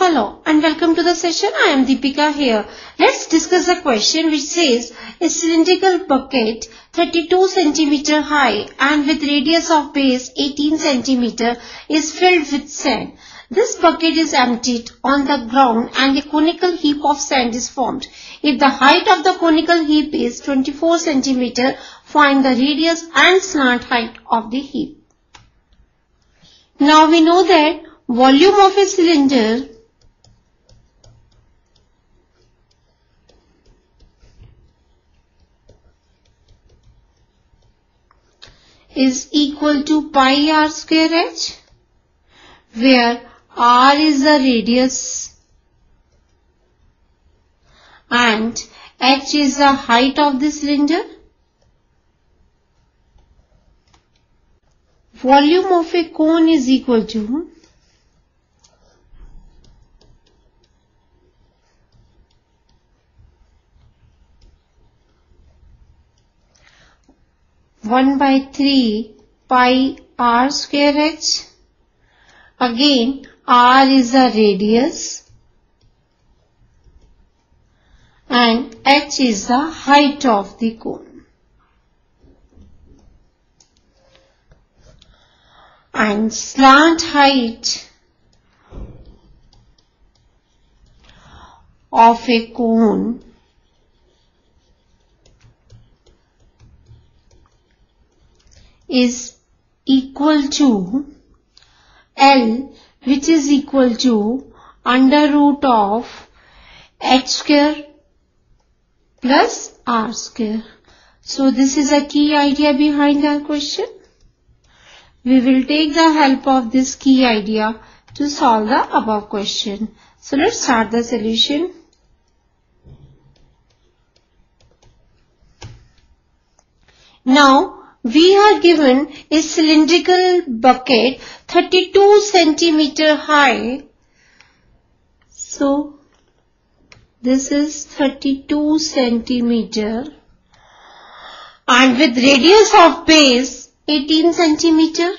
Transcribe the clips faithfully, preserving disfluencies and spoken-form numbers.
Hello and welcome to the session. I am Deepika here. Let's discuss a question which says a cylindrical bucket thirty-two centimeter high and with radius of base eighteen centimeter is filled with sand. This bucket is emptied on the ground and a conical heap of sand is formed. If the height of the conical heap is twenty-four centimeter, find the radius and slant height of the heap. Now we know that volume of a cylinder is equal to pi r square h, where r is the radius and h is the height of the cylinder. Volume of a cone is equal to one by three pi r square h. Again, r is the radius and h is the height of the cone. And slant height of a cone is equal to L, which is equal to under root of h square plus r square. So this is a key idea behind our question. We will take the help of this key idea to solve the above question. So let's start the solution. Now we are given a cylindrical bucket thirty-two centimeter high. So this is thirty-two centimeter and with radius of base eighteen centimeter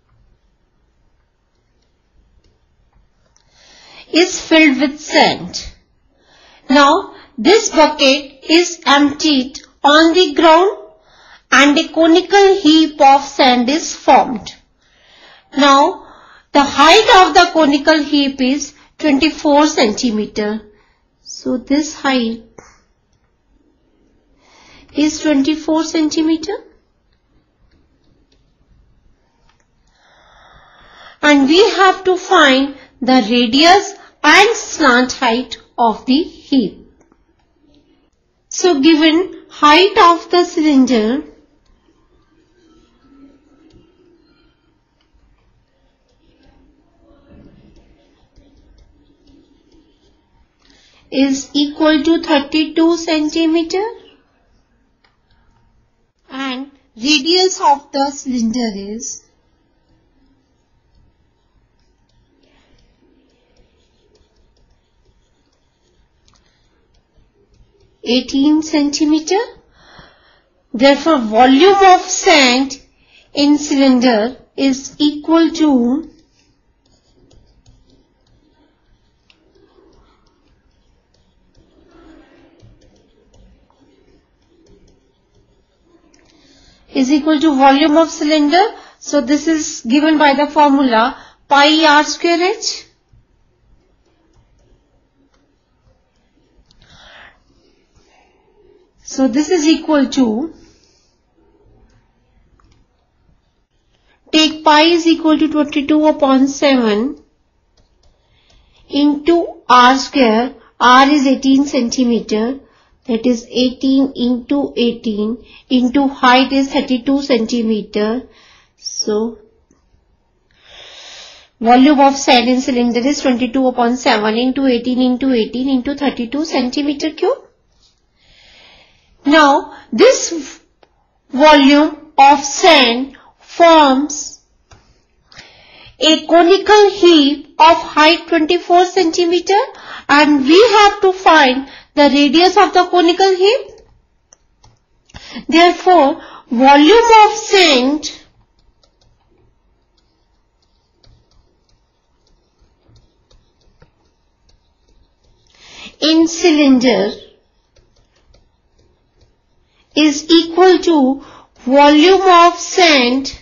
is filled with sand. Now this bucket is emptied on the ground and a conical heap of sand is formed. Now the height of the conical heap is twenty-four centimeter. So this height is twenty-four centimeter. And we have to find the radius and slant height of the heap. So given height of the cylinder is equal to thirty-two centimeter and radius of the cylinder is eighteen centimeter. Therefore, volume of sand in cylinder is equal to is equal to volume of cylinder. So this is given by the formula pi r square h. So this is equal to, take pi is equal to twenty-two upon seven into r square. R is eighteen centimeter. That is eighteen into eighteen into height is thirty-two centimeter. So volume of sand in cylinder is twenty-two upon seven into eighteen into eighteen into thirty-two centimeter cube. Now this volume of sand forms a conical heap of height twenty-four centimeter and we have to find the radius of the conical heap. Therefore, volume of sand in cylinder is equal to volume of sand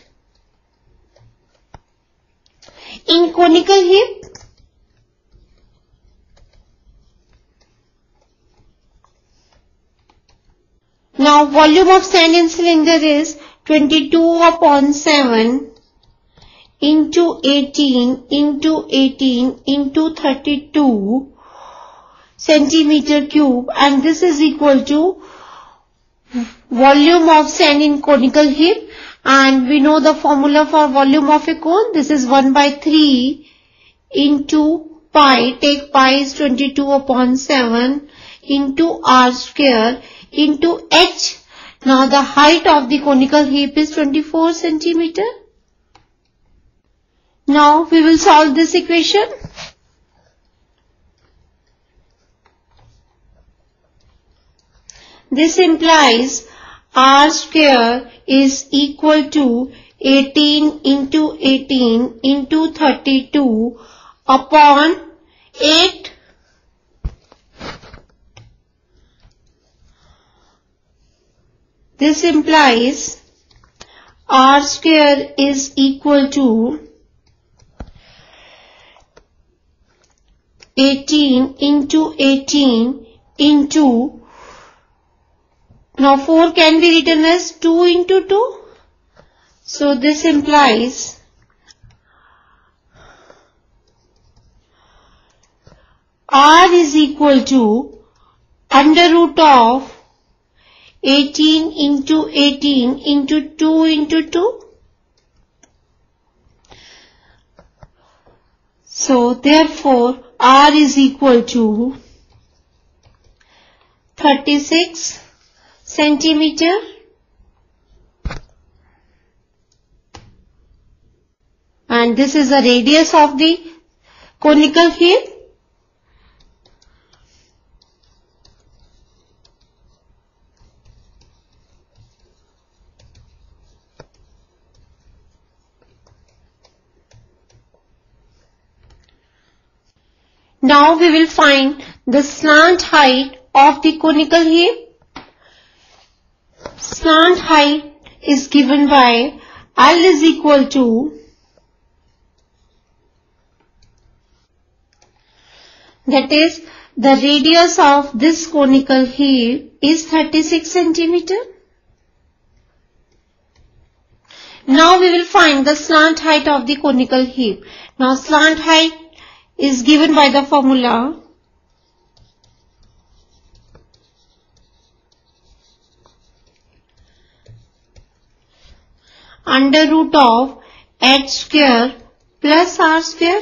in conical heap. Now volume of sand in cylinder is twenty-two upon seven into eighteen into eighteen into thirty-two centimeter cube, and this is equal to volume of sand in conical heap. And we know the formula for volume of a cone. This is one by three into pi. Take pi is twenty-two upon seven into r square into h. Now the height of the conical heap is twenty-four centimeter. Now we will solve this equation. This implies r square is equal to eighteen into eighteen into thirty-two upon eight. This implies r square is equal to eighteen into eighteen into, now four can be written as two into two. So this implies r is equal to under root of eighteen into eighteen into two into two. So therefore r is equal to thirty-six centimeter. And this is the radius of the conical heap. Now we will find the slant height of the conical heap. Slant height is given by L is equal to, that is, the radius of this conical heap is thirty-six centimeter. Now we will find the slant height of the conical heap. Now slant height is given by the formula under root of h square plus r square.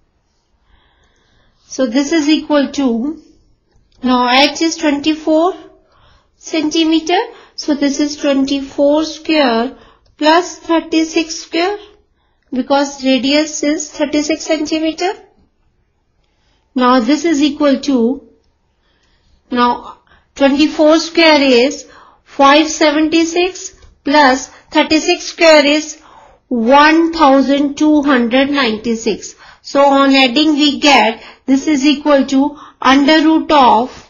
So this is equal to, now h is twenty-four centimeter. So this is twenty-four square plus thirty-six square, because radius is thirty-six centimeter. Now this is equal to, now twenty-four square is five hundred seventy-six plus thirty-six square is one thousand two hundred ninety-six. So on adding we get, this is equal to under root of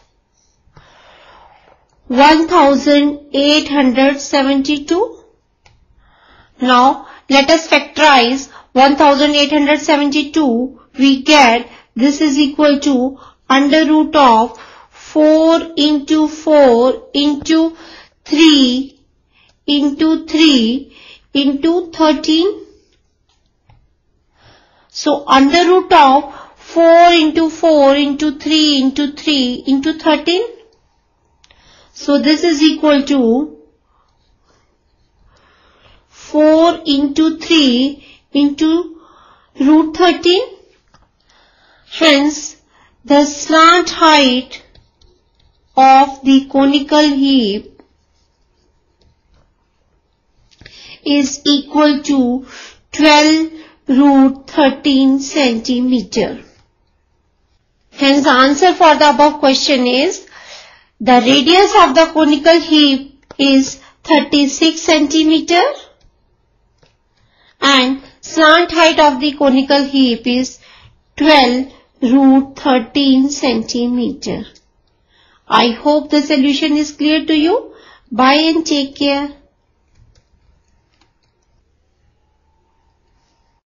one thousand eight hundred seventy-two. Now let us factorize one thousand eight hundred seventy-two. We get this is equal to under root of four into four into three into three into thirteen. So under root of four into four into three into three into thirteen. So this is equal to four into three into root thirteen. Hence, the slant height of the conical heap is equal to twelve root thirteen centimeter. Hence, the answer for the above question is, the radius of the conical heap is thirty-six centimeter and slant height of the conical heap is twelve root thirteen centimeter. I hope the solution is clear to you. Bye and take care.